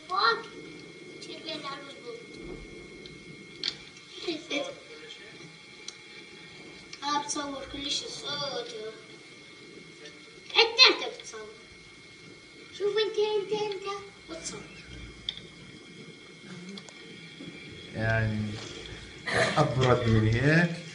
فوق تصير بيد على المضبوط. بتصور كل شي صوت انت بتصور. شوف انت وتصور. يعني أبرد من هيك